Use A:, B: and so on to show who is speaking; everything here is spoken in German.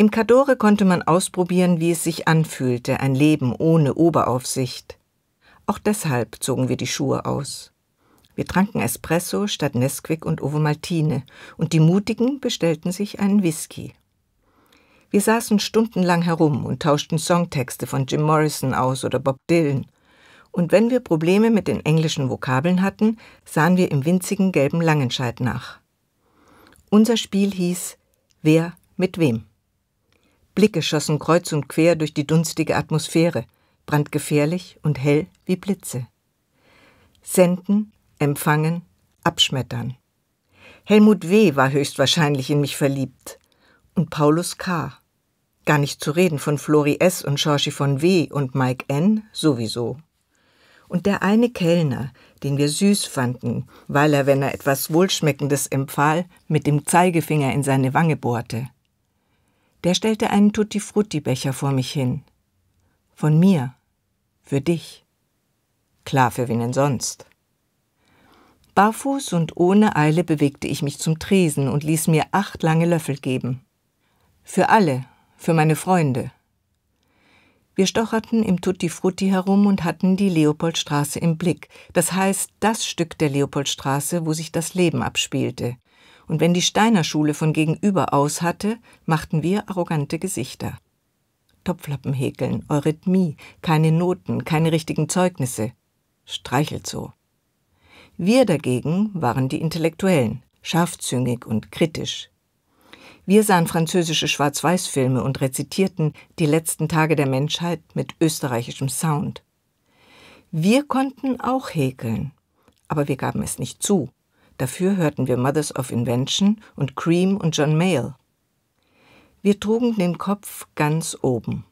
A: Im Cadore konnte man ausprobieren, wie es sich anfühlte, ein Leben ohne Oberaufsicht. Auch deshalb zogen wir die Schuhe aus. Wir tranken Espresso statt Nesquik und Ovomaltine und die Mutigen bestellten sich einen Whisky. Wir saßen stundenlang herum und tauschten Songtexte von Jim Morrison aus oder Bob Dylan. Und wenn wir Probleme mit den englischen Vokabeln hatten, sahen wir im winzigen gelben Langenscheidt nach. Unser Spiel hieß »Wer mit wem?« Blicke schossen kreuz und quer durch die dunstige Atmosphäre, brandgefährlich und hell wie Blitze. Senden, empfangen, abschmettern. Helmut W. war höchstwahrscheinlich in mich verliebt. Und Paulus K. Gar nicht zu reden von Flori S. und Georgie von W. und Mike N. sowieso. Und der eine Kellner, den wir süß fanden, weil er, wenn er etwas Wohlschmeckendes empfahl, mit dem Zeigefinger in seine Wange bohrte. Der stellte einen Tutti-Frutti-Becher vor mich hin. Von mir. Für dich. Klar, für wen denn sonst? Barfuß und ohne Eile bewegte ich mich zum Tresen und ließ mir 8 lange Löffel geben. Für alle, für meine Freunde. Wir stocherten im Tutti Frutti herum und hatten die Leopoldstraße im Blick, das heißt das Stück der Leopoldstraße, wo sich das Leben abspielte. Und wenn die Steiner Schule von gegenüber aus hatte, machten wir arrogante Gesichter. Topflappen häkeln, Eurythmie, keine Noten, keine richtigen Zeugnisse. Streichelt so. Wir dagegen waren die Intellektuellen, scharfzüngig und kritisch. Wir sahen französische Schwarz-Weiß-Filme und rezitierten Die letzten Tage der Menschheit mit österreichischem Sound. Wir konnten auch häkeln, aber wir gaben es nicht zu. Dafür hörten wir Mothers of Invention und Cream und John Mayall. Wir trugen den Kopf ganz oben.